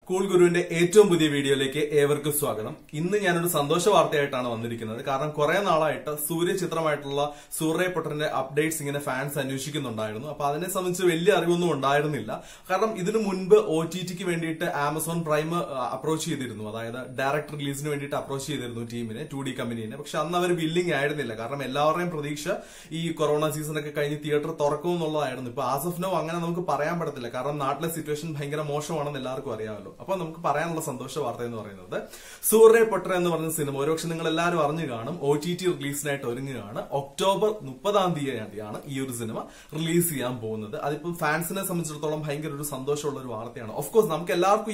Cool ഗുരുവിന്റെ ഏറ്റവും പുതിയ വീഡിയോയിലേക്ക് ഏവർക്കും സ്വാഗതം. ഇന്ന് ഞാനൊരു സന്തോഷ വാർത്തയായിട്ടാണ് വന്നിരിക്കുന്നത്. കാരണം കുറെ നാളായിട്ട് സൂര്യ ചിത്രമായിട്ടുള്ള സൂര്യ പൊട്ടറിന്റെ അപ്ഡേറ്റ്സ് ഇങ്ങനെ ഫാൻസ് അന്വേഷിക്കുന്നുണ്ടായിരുന്നു. അപ്പൊ അതിനെ സംബന്ധിച്ച് വലിയ അറിവൊന്നും ഉണ്ടായിരുന്നില്ല. കാരണം ഇതിനു മുൻപ് OTTക്ക് വേണ്ടിയിട്ട് ആമസോൺ പ്രൈം അപ്രോച്ച് ചെയ്തിരുന്നു. അതായത് ഡയറക്ട് റിലീസിന് വേണ്ടിയിട്ട് അപ്രോച്ച് ചെയ്തിരുന്നു ടീമിനെ, 2D കമ്പനീനെ. പക്ഷെ അന്ന് അവർ ബില്ലിംഗ് ആയിരുന്നില്ല. കാരണം എല്ലാവരുടെയും പ്രതീക്ഷ ഈ കൊറോണ സീസണൊക്കെ കഴിഞ്ഞ് തിയേറ്റർ തുറക്കും എന്നുള്ളതായിരുന്നു. ഇപ്പൊ ആസ് ഓഫ് നോ അങ്ങനെ നമുക്ക് പറയാൻ പറ്റത്തില്ല. കാരണം നാട്ടിലെ സിറ്റുവേഷൻ ഭയങ്കര മോശമാണെന്ന് എല്ലാവർക്കും അറിയാമല്ലോ. അപ്പൊ നമുക്ക് പറയാനുള്ള സന്തോഷ വാർത്ത എന്ന് പറയുന്നത് സൂര്യ പൊട്ടർ എന്ന് പറഞ്ഞ സിനിമ ഒരുപക്ഷെ നിങ്ങൾ എല്ലാവരും അറിഞ്ഞു കാണും. OTT റിലീസിനായിട്ട് ഒരുങ്ങുകയാണ്. ഒക്ടോബർ 30-ാം തീയതിയാണ് ഈ ഒരു സിനിമ റിലീസ് ചെയ്യാൻ പോകുന്നത്. അതിപ്പം ഫാൻസിനെ സംബന്ധിച്ചിടത്തോളം ഭയങ്കര ഒരു സന്തോഷമുള്ള ഒരു വാർത്തയാണ്. ഓഫ്കോഴ്സ് നമുക്ക് എല്ലാവർക്കും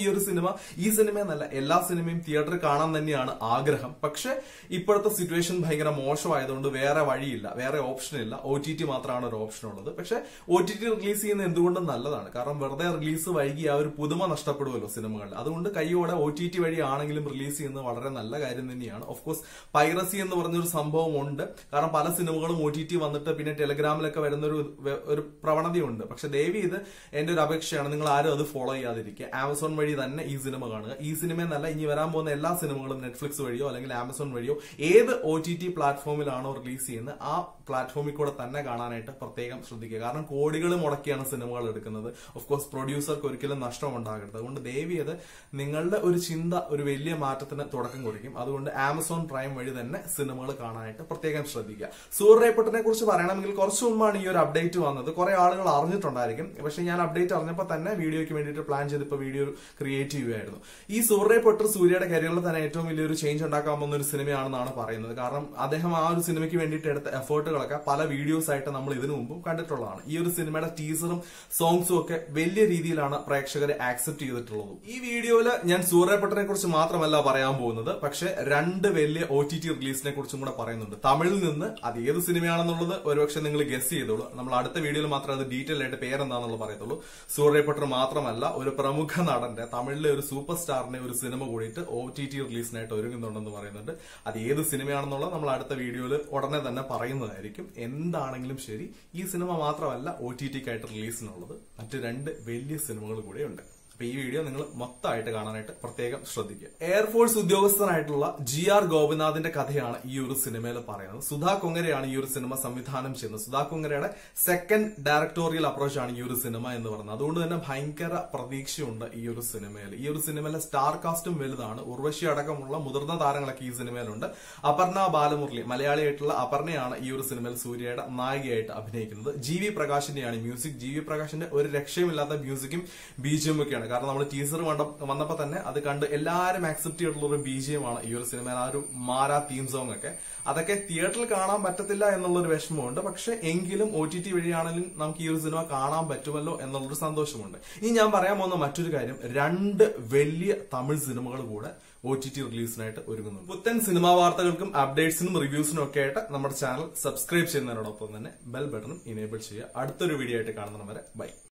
ഈ സിനിമ എന്നല്ല എല്ലാ സിനിമയും തിയേറ്ററിൽ കാണാൻ തന്നെയാണ് ആഗ്രഹം. പക്ഷെ ഇപ്പോഴത്തെ സിറ്റുവേഷൻ ഭയങ്കര മോശമായതുകൊണ്ട് വേറെ വഴിയില്ല, വേറെ ഓപ്ഷൻ ഇല്ല. OTT മാത്രമാണ് ഒരു ഓപ്ഷൻ ഉള്ളത്. പക്ഷെ OTT റിലീസ് ചെയ്യുന്നത് എന്തുകൊണ്ടും നല്ലതാണ്. കാരണം വെറുതെ റിലീസ് വൈകി ആ ഒരു പുതുമ നഷ്ടപ്പെടുമല്ലോ സിനിമകളിൽ. അതുകൊണ്ട് കൈയോടെ OTT വഴി ആണെങ്കിലും റിലീസ് ചെയ്യുന്നത് വളരെ നല്ല കാര്യം തന്നെയാണ്. ഓഫ്കോഴ്സ് പൈറസി എന്ന് പറഞ്ഞൊരു സംഭവം ഉണ്ട്. കാരണം പല സിനിമകളും OTT വന്നിട്ട് പിന്നെ ടെലഗ്രാമിലൊക്കെ വരുന്ന ഒരു പ്രവണതയുണ്ട്. പക്ഷെ ദയവ് ഇത് എന്റെ ഒരു അപേക്ഷയാണ്, നിങ്ങൾ ആരും അത് ഫോളോ ചെയ്യാതിരിക്കുക. ആമസോൺ വഴി തന്നെ ഈ സിനിമ കാണുക. ഈ സിനിമ എന്നല്ല, ഇനി വരാൻ പോകുന്ന എല്ലാ സിനിമകളും നെറ്റ്ഫ്ലിക്സ് വഴിയോ അല്ലെങ്കിൽ ആമസോൺ വഴിയോ ഏത് OTT പ്ലാറ്റ്ഫോമിലാണോ റിലീസ് ചെയ്യുന്നത് ആ പ്ലാറ്റ്ഫോമിൽ കൂടെ തന്നെ കാണാനായിട്ട് പ്രത്യേകം ശ്രദ്ധിക്കുക. കാരണം കോടികൾ മുടക്കിയാണ് സിനിമകൾ എടുക്കുന്നത്. ഓഫ്കോഴ്സ് പ്രൊഡ്യൂസർക്ക് ഒരിക്കലും നഷ്ടം ഉണ്ടാകരുത്. അതുകൊണ്ട് ദയവേത് നിങ്ങളുടെ ഒരു ചിന്ത ഒരു വലിയ മാറ്റത്തിന് തുടക്കം കുറിക്കും. അതുകൊണ്ട് ആമസോൺ പ്രൈം വഴി തന്നെ സിനിമകൾ കാണാനായിട്ട് പ്രത്യേകം ശ്രദ്ധിക്കുക. സൂര്യ പൊട്ടറിനെ കുറിച്ച് പറയണമെങ്കിൽ കുറച്ചു മുമ്പാണ് ഈ ഒരു അപ്ഡേറ്റ് വന്നത്. കുറെ ആളുകൾ അറിഞ്ഞിട്ടുണ്ടായിരിക്കും. പക്ഷെ ഞാൻ അപ്ഡേറ്റ് അറിഞ്ഞപ്പോൾ തന്നെ വീഡിയോയ്ക്ക് വേണ്ടിയിട്ട് പ്ലാൻ ചെയ്തിപ്പോൾ വീഡിയോ ക്രിയേറ്റ് ചെയ്യുകയായിരുന്നു. ഈ സൂര്യ പൊട്ടർ സൂര്യയുടെ കരിയറിൽ തന്നെ ഏറ്റവും വലിയൊരു ചേഞ്ച് ഉണ്ടാക്കാൻ പോകുന്ന ഒരു സിനിമയാണെന്നാണ് പറയുന്നത്. കാരണം അദ്ദേഹം ആ ഒരു സിനിമയ്ക്ക് വേണ്ടിയിട്ട് എടുത്ത എഫേർട്ടുകളൊക്കെ പല വീഡിയോസ് ആയിട്ട് നമ്മൾ ഇതിനു മുമ്പും കണ്ടിട്ടുള്ളതാണ്. ഈ ഒരു സിനിമയുടെ ടീസറും സോങ്സും ഒക്കെ വലിയ രീതിയിലാണ് പ്രേക്ഷകരെ ആക്സെപ്റ്റ് ചെയ്തിട്ടുള്ളത്. ഈ വീഡിയോയിൽ ഞാൻ സൂര്യ പൊട്ടറിനെ കുറിച്ച് മാത്രമല്ല പറയാൻ പോകുന്നത്, പക്ഷെ രണ്ട് വലിയ OTT റിലീസിനെ കുറിച്ചും കൂടെ പറയുന്നുണ്ട്. തമിഴിൽ നിന്ന് അത് ഏത് സിനിമയാണെന്നുള്ളത് ഒരുപക്ഷെ നിങ്ങൾ ഗസ് ചെയ്തോളൂ. നമ്മൾ അടുത്ത വീഡിയോയിൽ മാത്രമേ അത് ഡീറ്റെയിൽ ആയിട്ട് പേരെന്താണെന്നുള്ളത് പറയത്തുള്ളൂ. സൂര്യ പൊട്ടർ മാത്രമല്ല, ഒരു പ്രമുഖ നടന്റെ, തമിഴിലെ ഒരു സൂപ്പർ സ്റ്റാറിന്റെ ഒരു സിനിമ കൂടിയിട്ട് OTT റിലീസിനായിട്ട് ഒരുങ്ങുന്നുണ്ടെന്ന് പറയുന്നുണ്ട്. അത് ഏത് സിനിമയാണെന്നുള്ളത് നമ്മൾ അടുത്ത വീഡിയോയിൽ ഉടനെ തന്നെ പറയുന്നതായിരിക്കും. എന്താണെങ്കിലും ശരി, ഈ സിനിമ മാത്രമല്ല OTTക്കായിട്ട് റിലീസിനുള്ളത്, മറ്റ് രണ്ട് വലിയ സിനിമകൾ കൂടെയുണ്ട്. അപ്പൊ ഈ വീഡിയോ നിങ്ങൾ മൊത്തമായിട്ട് കാണാനായിട്ട് പ്രത്യേകം ശ്രദ്ധിക്കുക. എയർഫോഴ്സ് ഉദ്യോഗസ്ഥനായിട്ടുള്ള GR ഗോപിനാഥിന്റെ കഥയാണ് ഈ ഒരു സിനിമയിൽ പറയുന്നത്. സുധാ കൊങ്ങരയാണ് ഈ ഒരു സിനിമ സംവിധാനം ചെയ്യുന്നത്. സുധാ കൊങ്ങരയുടെ സെക്കൻഡ് ഡയറക്ടോറിയൽ അപ്രോച്ച് ആണ് ഈ ഒരു സിനിമ എന്ന് പറയുന്നത്. അതുകൊണ്ട് തന്നെ ഭയങ്കര പ്രതീക്ഷയുണ്ട് ഈ ഒരു സിനിമയിൽ. ഈ ഒരു സിനിമയിലെ സ്റ്റാർ കാസ്റ്റും വലുതാണ്. ഉർവശി അടക്കമുള്ള മുതിർന്ന താരങ്ങളൊക്കെ ഈ സിനിമയിലുണ്ട്. അപർണ ബാലമുരളി, മലയാളിയായിട്ടുള്ള അപർണയാണ് ഈ ഒരു സിനിമയിൽ സൂര്യയുടെ നായികയായിട്ട് അഭിനയിക്കുന്നത്. GV പ്രകാശിന്റെയാണ് music. GV പ്രകാശിന്റെ ഒരു രക്ഷയുമില്ലാത്ത മ്യൂസിക്കും BGM ഒക്കെയാണ്. കാരണം നമ്മൾ ടീസർ വന്നപ്പോ തന്നെ അത് കണ്ട് എല്ലാവരും ആക്സെപ്റ്റ് ചെയ്തിട്ടുള്ള ഒരു BGM ആണ് ഈ ഒരു സിനിമയിൽ. ആ ഒരു മാരാ തീം സോങ് ഒക്കെ അതൊക്കെ തിയേറ്ററിൽ കാണാൻ പറ്റത്തില്ല എന്നുള്ളൊരു വിഷമമുണ്ട്. പക്ഷെ എങ്കിലും OTT വഴിയാണെങ്കിലും നമുക്ക് ഈ ഒരു സിനിമ കാണാൻ പറ്റുമല്ലോ എന്നുള്ളൊരു സന്തോഷമുണ്ട്. ഇനി ഞാൻ പറയാൻ പോകുന്ന മറ്റൊരു കാര്യം, രണ്ട് വലിയ തമിഴ് സിനിമകൾ കൂടെ OTT റിലീസിനായിട്ട് ഒരുങ്ങുന്നു. പുത്തൻ സിനിമാ വാർത്തകൾക്കും അപ്ഡേറ്റ്സിനും റിവ്യൂസിനും ഒക്കെ ആയിട്ട് നമ്മുടെ ചാനൽ സബ്സ്ക്രൈബ് ചെയ്യുന്നതിനോടൊപ്പം തന്നെ ബെൽ ബട്ടണും ഇനേബിൾ ചെയ്യുക. അടുത്തൊരു വീഡിയോ ആയിട്ട് കാണുന്നവരെ ബൈ.